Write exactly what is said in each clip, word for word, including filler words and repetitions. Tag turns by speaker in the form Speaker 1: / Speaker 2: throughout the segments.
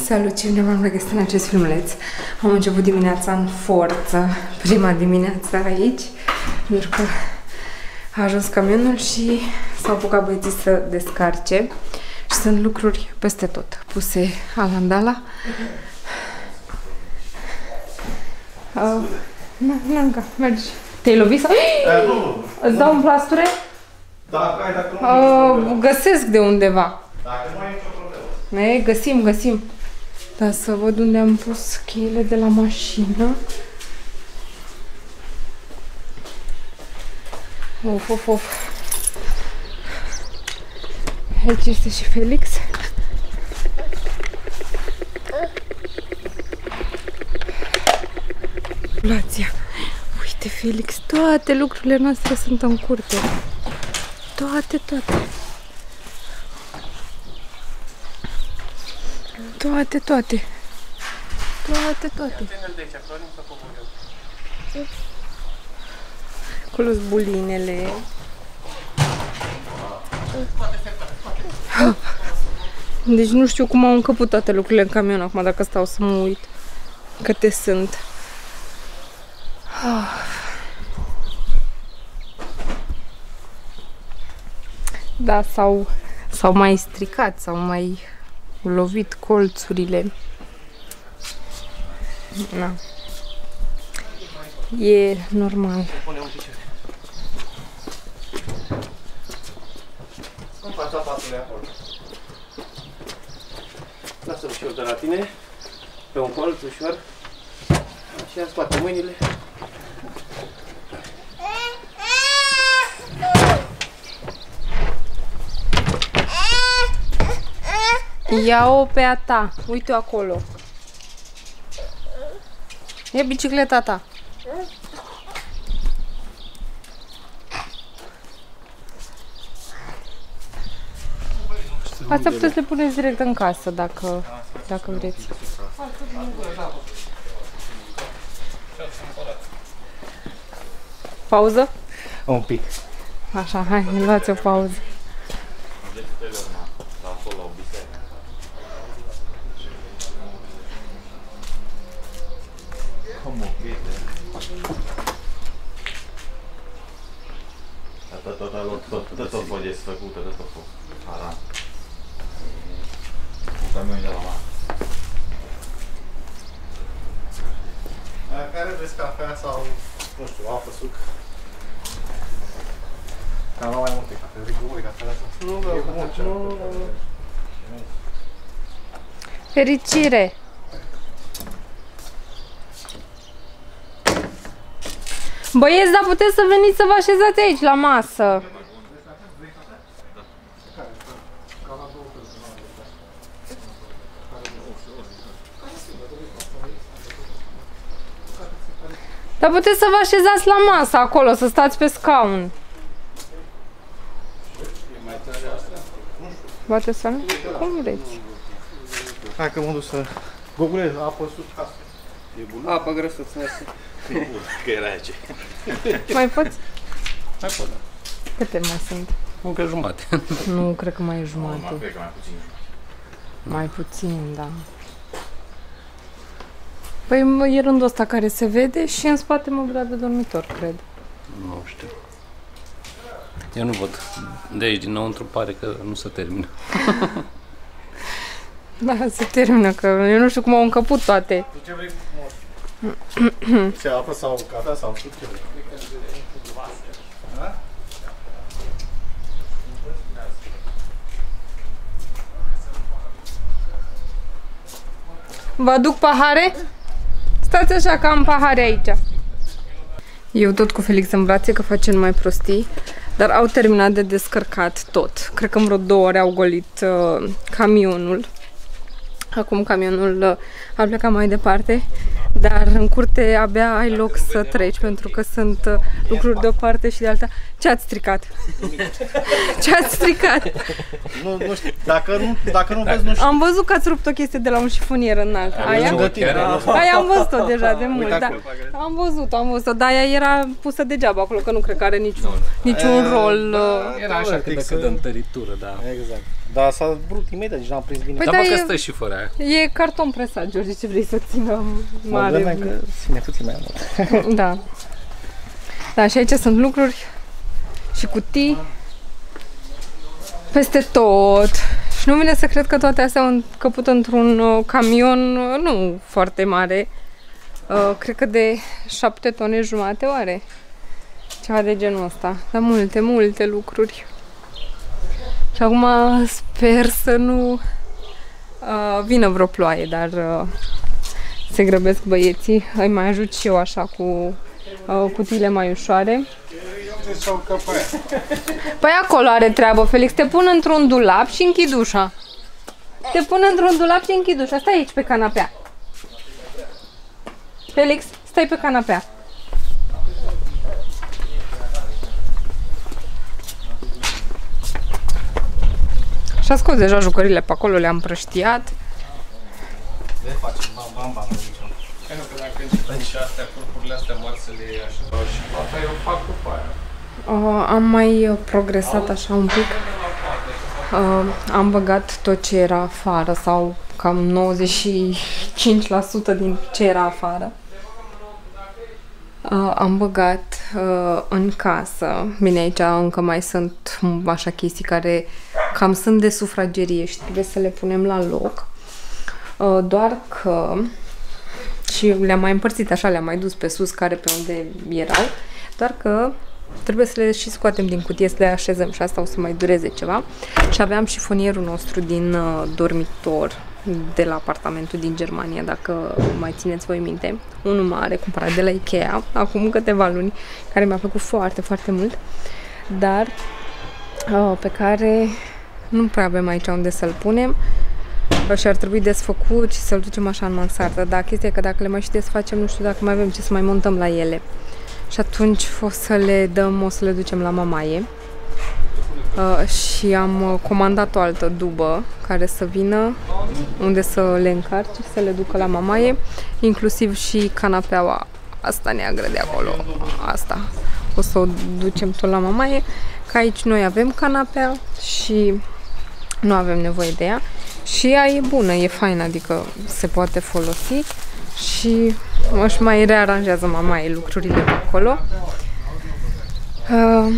Speaker 1: Salut și bine v-am regăsit în acest filmuleț. Am început dimineața în forță, prima dimineață aici, pentru că a ajuns camionul și s-au apucat băieții să descarce și sunt lucruri peste tot, puse alandala. Uh, nu, nu, încă, mergi. Te-ai lovit sau?
Speaker 2: E, nu, nu.
Speaker 1: Îți dau un plasture?
Speaker 2: Dacă ai, dacă nu,
Speaker 1: uh, Găsesc de undeva.
Speaker 2: Dacă nu ai nicio problemă.
Speaker 1: E, găsim, găsim. Dar să văd unde am pus cheile de la mașină. Of, of, of. Aici este și Felix. Populația. Uite, Felix, toate lucrurile noastre sunt în curte. Toate, toate. Toate, toate. Toate, toate. Acolo-s bulinele. Deci nu știu cum au încăput toate lucrurile în camion acum, dacă stau să mă uit câte sunt. Da, s-au s-au mai stricat, s-au mai lovit colțurile. Na. E normal.
Speaker 2: În fața patului acolo. Lasă ușor de la tine, pe un colț ușor. Așa, scoate mâinile.
Speaker 1: Ia-o pe a ta. Uite-o acolo. E bicicleta ta. Asta puteți să le puneți direct în casă, dacă, dacă vreți. Pauză?
Speaker 2: Un pic.
Speaker 1: Așa, hai, luați o pauză.
Speaker 2: Tot tot pot este făcută, tot tot pot. Aran. Cu camionul de la mare. Care vreți cafea sau, nu știu, apă, suc? Cam mai multe cafea. Vrei cu voi cafea asta? Nu vreau cu mult. Nu, nu, nu.
Speaker 1: Fericire! Băieți, dar puteți să veniți să vă așezați aici, la masă. Dar puteți să vă așezați la masă, acolo, să stați pe scaun. Bate să nu? Cum vreți?
Speaker 2: Hai că mă duc să gogulez apă sus casă.
Speaker 3: Apă grăsuță, mersi.
Speaker 2: Că era aici.
Speaker 1: Mai poți?
Speaker 3: Mai pot, da.
Speaker 1: Câte mai sunt?
Speaker 3: Încă jumate.
Speaker 1: Nu, cred că mai e jumate.
Speaker 2: Mai cred că mai puțin.
Speaker 1: Mai puțin, da. Păi e rândul ăsta care se vede și în spate mobila de dormitor, cred.
Speaker 3: Nu știu. Eu nu văd. De aici dinăuntru pare că nu se termină.
Speaker 1: Da, se termină, că eu nu știu cum au încăput toate.
Speaker 2: Tu ce vrei frumos? Ce, apă sau cafea sau suc? Ce vrei? Da?
Speaker 1: Vă aduc pahare? Stați așa că am pahare aici. Eu tot cu Felix în brațe că face numai prostii, dar au terminat de descărcat tot. Cred că în vreo două ore au golit uh, camionul. Acum camionul uh, ar pleca mai departe, dar în curte abia ai loc să treci, pentru că sunt uh, lucruri de o parte și de alta. Ce ați stricat? Ce ați stricat?
Speaker 2: Nu, nu știu, dacă nu, dacă nu vezi, nu știu.
Speaker 1: Am văzut că ați rupt o chestie de la un șifonier înalt. Aia? Aia am văzut-o deja de mult, da. Am văzut, am văzut-o, dar ea era pusă degeaba acolo, că nu cred că are niciun, niciun rol.
Speaker 3: Era așa cât de cât de întăritură, da.
Speaker 2: Exact. Dar s-a brut imediat, deci n-am prins bine.
Speaker 1: Păi
Speaker 3: Dar
Speaker 1: da,
Speaker 3: bă, că
Speaker 1: e-
Speaker 3: stai și fără aia.
Speaker 1: E carton presat, George, ce vrei să țină
Speaker 2: Mă
Speaker 1: mare?
Speaker 2: gândeam că ține puțin mai mult.
Speaker 1: Da. Da, și aici sunt lucruri și cutii peste tot. Și nu vine să cred că toate astea au încăput într-un uh, camion uh, nu foarte mare. Uh, cred că de șapte tone jumate, oare? Ceva de genul ăsta. Dar multe, multe lucruri. Și acum sper să nu uh, vină vreo ploaie, dar uh, se grăbesc băieții. Îi mai ajut și eu așa cu uh, cutiile mai ușoare. Păi acolo are treabă, Felix. Te pun într-un dulap și închid ușa. Te pun într-un dulap și închid ușa. Stai aici pe canapea. Felix, stai pe canapea. Și-a scos deja jucările pe acolo, le-am prăștiat.
Speaker 2: Le facem, bam, bam, bam,
Speaker 3: Pentru că dacă începem și astea, corpurile astea mari să le așa și poate eu fac după aia.
Speaker 1: Uh, am mai uh, progresat așa un pic. Uh, am băgat tot ce era afară sau cam nouăzeci și cinci la sută din ce era afară. Uh, am băgat uh, în casă. Bine, aici încă mai sunt m, așa chestii care cam sunt de sufragerie și trebuie să le punem la loc. Uh, doar că și le-am mai împărțit așa, le-am mai dus pe sus care pe unde erau, doar că trebuie să le și scoatem din cutie, să le așezăm și asta o să mai dureze ceva. Și aveam șifonierul nostru din uh, dormitor de la apartamentul din Germania, dacă mai țineți voi minte. Unul mare, cumpărat de la Ikea, acum câteva luni, care mi-a plăcut foarte, foarte mult, dar uh, pe care nu prea avem aici unde să-l punem și ar trebui desfăcut și să-l ducem așa în mansardă. Dar chestia e că dacă le mai și desfacem, nu știu dacă mai avem ce să mai montăm la ele. Și atunci o să le dăm, o să le ducem la mamaie. Uh, și am comandat o altă dubă care să vină unde să le încarce și să le ducă la mamaie, inclusiv și canapeaua asta neagră de acolo, asta. O să o ducem tot la mamaie, că aici noi avem canapea și nu avem nevoie de ea. Și ea e bună, e faină, adică se poate folosi și își mai rearanjează mamaie lucrurile pe acolo. Uh,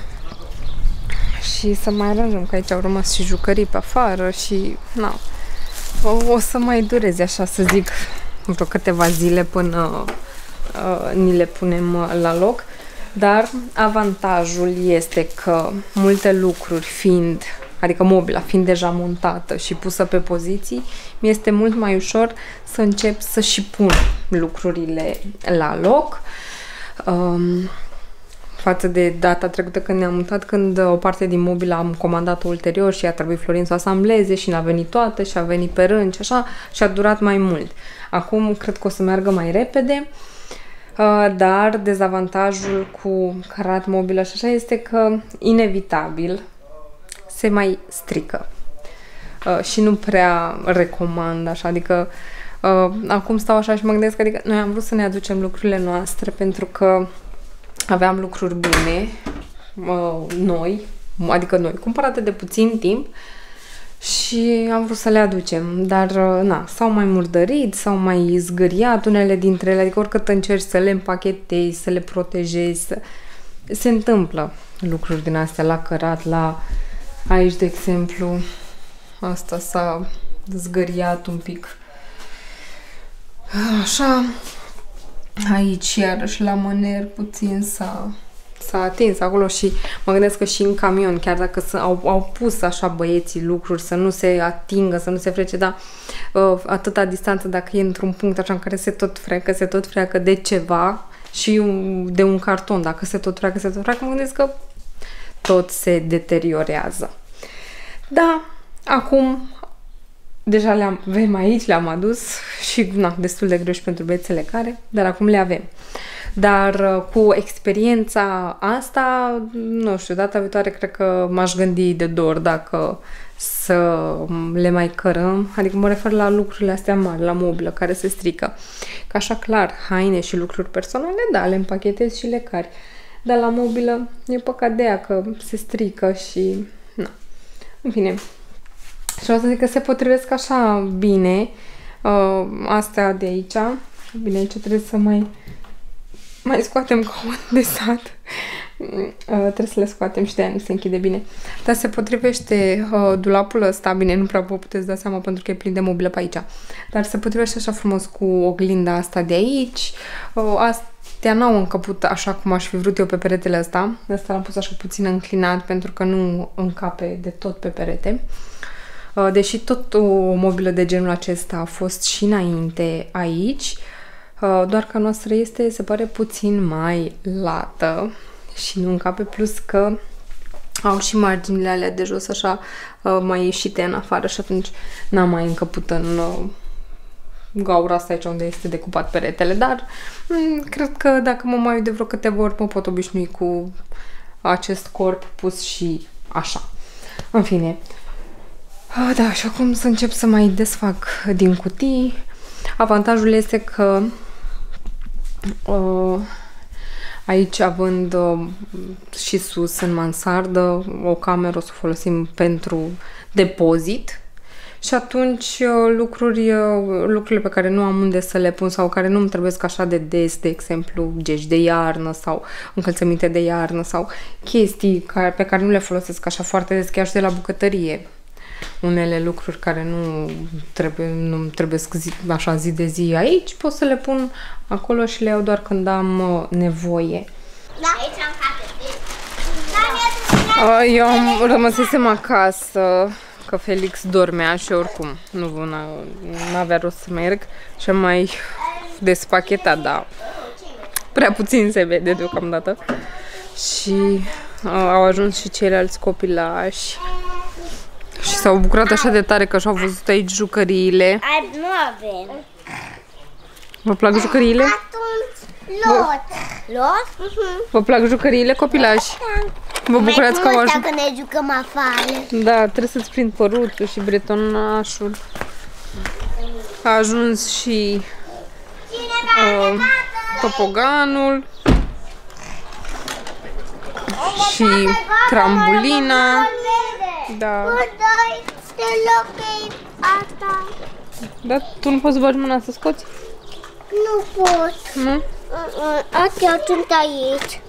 Speaker 1: și să mai aranjăm, că aici au rămas și jucării pe afară și na, o, o să mai dureze, așa să zic, vreo câteva zile până uh, ni le punem uh, la loc. Dar avantajul este că multe lucruri fiind, adică mobila fiind deja montată și pusă pe poziții, mi este mult mai ușor să încep să și pun lucrurile la loc. Um, față de data trecută când ne-am mutat, când o parte din mobilă am comandat-o ulterior și a trebuit Florin să o asambleze și n-a venit toată și a venit pe rând și așa și a durat mai mult. Acum cred că o să meargă mai repede, dar dezavantajul cu carat mobilă și așa este că inevitabil se mai strică și nu prea recomand așa, adică acum stau așa și mă gândesc, adică noi am vrut să ne aducem lucrurile noastre pentru că aveam lucruri bune, uh, noi, adică noi, cumpărate de puțin timp și am vrut să le aducem, dar uh, na, s-au mai murdărit, s-au mai zgâriat unele dintre ele, adică oricât încerci să le împachetezi, să le protejezi, să... se întâmplă lucruri din astea la cărat, la aici, de exemplu, asta s-a zgâriat un pic. Așa... Aici, iarăși, la mâner, puțin s-a, s-a atins acolo și mă gândesc că și în camion, chiar dacă au, au pus așa băieții lucruri să nu se atingă, să nu se frece, dar uh, atâta distanță, dacă e într-un punct așa în care se tot freacă, se tot freacă de ceva și de un carton, dacă se tot freacă, se tot freacă, mă gândesc că tot se deteriorează. Da, acum... Deja le avem aici, le-am adus și, na, destul de greu și pentru băiețele care, dar acum le avem. Dar cu experiența asta, nu știu, data viitoare cred că m-aș gândi de dor dacă să le mai cărăm, adică mă refer la lucrurile astea mari, la mobilă, care se strică. Că așa clar, haine și lucruri personale, da, le împachetez și le cari. Dar la mobilă e păcat de ea că se strică și, na, în fine... Și vreau să zic că se potrivesc așa bine uh, astea de aici. Bine, aici trebuie să mai, mai scoatem ca un de sat. Uh, trebuie să le scoatem și de-aia nu se închide bine. Dar se potrivește uh, dulapul ăsta, bine, nu prea vă puteți da seama pentru că e plin de mobilă pe aici. Dar se potrivește așa frumos cu oglinda asta de aici. Uh, astea n-au încăput așa cum aș fi vrut eu pe peretele ăsta. Asta l-am pus așa puțin înclinat pentru că nu încape de tot pe perete. Uh, deși tot o mobilă de genul acesta a fost și înainte aici, uh, doar că a noastră este, se pare, puțin mai lată și nu încape, plus că au și marginile alea de jos așa uh, mai ieșite în afară și atunci n-am mai încăput în uh, gaura asta aici unde este decupat peretele, dar um, cred că dacă mă mai uit de vreo câteva ori mă pot obișnui cu acest corp pus și așa. În fine, uh, da, și acum să încep să mai desfac din cutii. Avantajul este că uh, aici, având uh, și sus în mansardă o cameră, o să o folosim pentru depozit și atunci uh, lucruri, uh, lucrurile pe care nu am unde să le pun sau care nu îmi trebuiesc așa de des, de exemplu gești de iarnă sau încălțăminte de iarnă sau chestii care, pe care nu le folosesc așa foarte des, chiar și de la bucătărie. Unele lucruri care nu trebuie, nu trebuie zi, așa zi de zi aici, pot să le pun acolo și le iau doar când am uh, nevoie. Eu am rămăsesem acasă, că Felix dormea și oricum nu avea rost să merg și am mai despachetat, dar prea puțin se vede deocamdată. Și uh, au ajuns și ceilalți copilași. Și s-au bucurat așa de tare că și-au văzut aici jucăriile.
Speaker 4: Nu avem.
Speaker 1: Vă plac jucăriile?
Speaker 4: Atunci, lot. Lot?
Speaker 1: Vă plac jucăriile, copilași? Vă bucurați că au ajuns?
Speaker 4: Dacă ne jucăm afară.
Speaker 1: Da, trebuie să-ți prind păruțul și bretonașul. A ajuns și uh, topoganul și trambolina. Da. Dar tu nu poți să bagi mâna să scoți?
Speaker 4: Nu pot.
Speaker 1: Nu?
Speaker 4: Astea sunt aici.